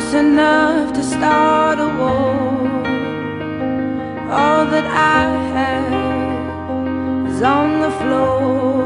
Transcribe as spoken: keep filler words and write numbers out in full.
close enough to start a war. All that I have is on the floor.